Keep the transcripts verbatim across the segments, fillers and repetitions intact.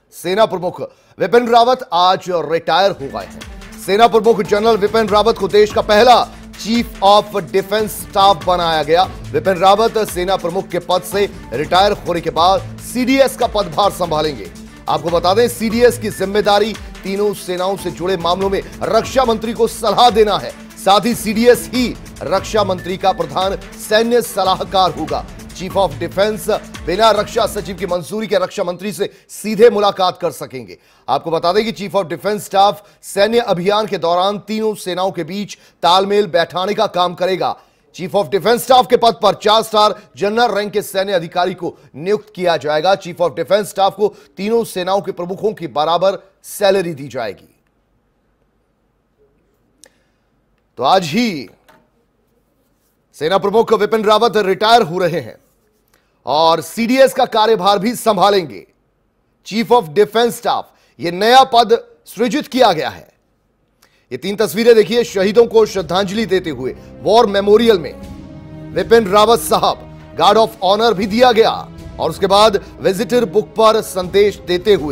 सेना प्रमुख विपिन रावत आज रिटायर हो गए हैं। सेना प्रमुख जनरल विपिन रावत को देश का पहला चीफ ऑफ डिफेंस स्टाफ बनाया गया। विपिन रावत सेना प्रमुख के पद से रिटायर होने के बाद सीडीएस का पदभार संभालेंगे। आपको बता दें, सीडीएस की जिम्मेदारी तीनों सेनाओं से जुड़े मामलों में रक्षा मंत्री को सलाह देना है। साथ ही सीडीएस ही रक्षा मंत्री का प्रधान सैन्य सलाहकार होगा। चीफ ऑफ डिफेंस बिना रक्षा सचिव की मंजूरी के रक्षा मंत्री से सीधे मुलाकात कर सकेंगे। आपको बता दें कि चीफ ऑफ डिफेंस स्टाफ सैन्य अभियान के दौरान तीनों सेनाओं के बीच तालमेल बैठाने का काम करेगा। चीफ ऑफ डिफेंस स्टाफ के पद पर चार स्टार जनरल रैंक के सैन्य अधिकारी को नियुक्त किया जाएगा। चीफ ऑफ डिफेंस स्टाफ को तीनों सेनाओं के प्रमुखों की बराबर सैलरी दी जाएगी। तो आज ही सेना प्रमुख विपिन रावत रिटायर हो रहे हैं और सीडीएस का कार्यभार भी संभालेंगे। चीफ ऑफ डिफेंस स्टाफ यह नया पद सृजित किया गया है। ये तीन तस्वीरें देखिए, शहीदों को श्रद्धांजलि देते हुए वॉर मेमोरियल में विपिन रावत साहब गार्ड ऑफ ऑनर भी दिया गया और उसके बाद विजिटर बुक पर संदेश देते हुए।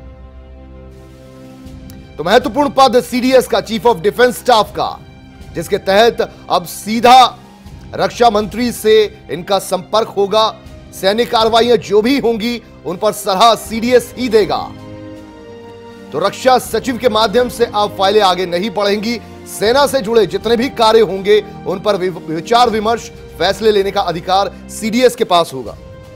तो महत्वपूर्ण पद सीडीएस का, चीफ ऑफ डिफेंस स्टाफ का, जिसके तहत अब सीधा रक्षा मंत्री से इनका संपर्क होगा। सैन्य कार्रवाइयां जो भी होंगी उन पर सलाह सीडीएस ही देगा। तो रक्षा सचिव के माध्यम से अब फाइलें आगे नहीं बढ़ेंगी। सेना से जुड़े जितने भी कार्य होंगे उन पर विचार विमर्श, फैसले लेने का अधिकार सीडीएस के पास होगा।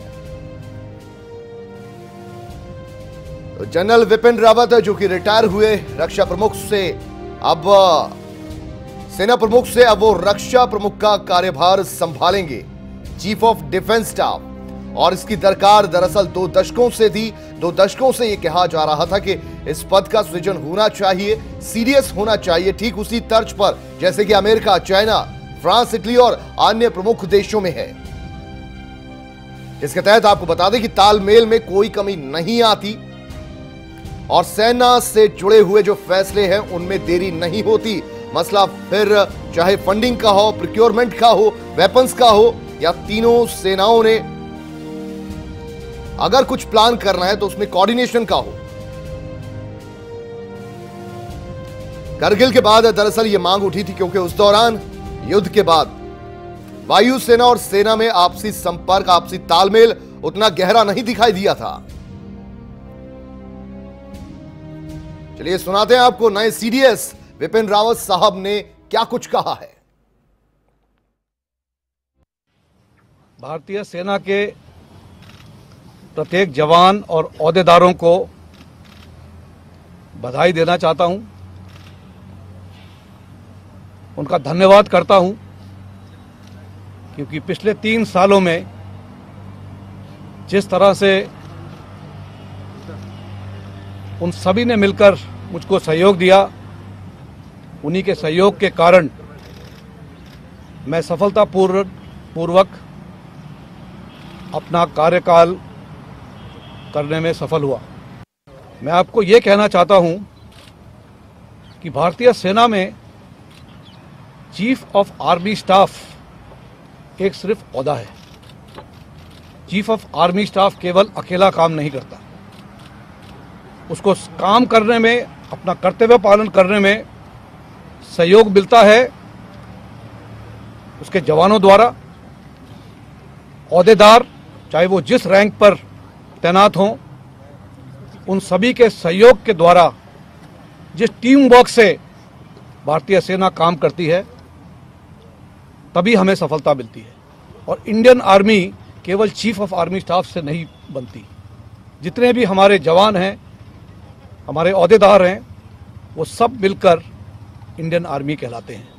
तो जनरल विपिन रावत जो कि रिटायर हुए रक्षा प्रमुख से, अब सेना प्रमुख से अब वो रक्षा प्रमुख का कार्यभार संभालेंगे, चीफ ऑफ डिफेंस स्टाफ। और इसकी दरकार दरअसल दो दशकों से थी। दो दशकों से यह कहा जा रहा था कि इस पद का सृजन होना चाहिए, सीडीएस होना चाहिए, ठीक उसी तर्ज पर जैसे कि अमेरिका, चाइना, फ्रांस, इटली और अन्य प्रमुख देशों में है। इसके तहत आपको बता दें कि तालमेल में कोई कमी नहीं आती और सेना से जुड़े हुए जो फैसले हैं उनमें देरी नहीं होती। मसला फिर चाहे फंडिंग का हो, प्रोक्योरमेंट का हो, वेपन्स का हो, या तीनों सेनाओं ने अगर कुछ प्लान करना है तो उसमें कोऑर्डिनेशन का हो। करगिल के बाद दरअसल यह मांग उठी थी क्योंकि उस दौरान युद्ध के बाद वायुसेना और सेना में आपसी संपर्क, आपसी तालमेल उतना गहरा नहीं दिखाई दिया था। चलिए सुनाते हैं आपको नए सीडीएस विपिन रावत साहब ने क्या कुछ कहा है। भारतीय सेना के प्रत्येक जवान और ओहदेदारों को बधाई देना चाहता हूं, उनका धन्यवाद करता हूं, क्योंकि पिछले तीन सालों में जिस तरह से उन सभी ने मिलकर मुझको सहयोग दिया, उन्हीं के सहयोग के कारण मैं सफलतापूर्वक पूर्वक अपना कार्यकाल करने में सफल हुआ। मैं आपको ये कहना चाहता हूं कि भारतीय सेना में चीफ ऑफ आर्मी स्टाफ एक सिर्फ ओहदा है। चीफ ऑफ आर्मी स्टाफ केवल अकेला काम नहीं करता, उसको काम करने में, अपना कर्तव्य पालन करने में सहयोग मिलता है उसके जवानों द्वारा। ओहदेदार चाहे वो जिस रैंक पर तैनात हों, उन सभी के सहयोग के द्वारा, जिस टीम वर्क से भारतीय सेना काम करती है, तभी हमें सफलता मिलती है। और इंडियन आर्मी केवल चीफ ऑफ आर्मी स्टाफ से नहीं बनती। जितने भी हमारे जवान हैं, हमारे ओहदेदार हैं, वो सब मिलकर इंडियन आर्मी कहलाते हैं।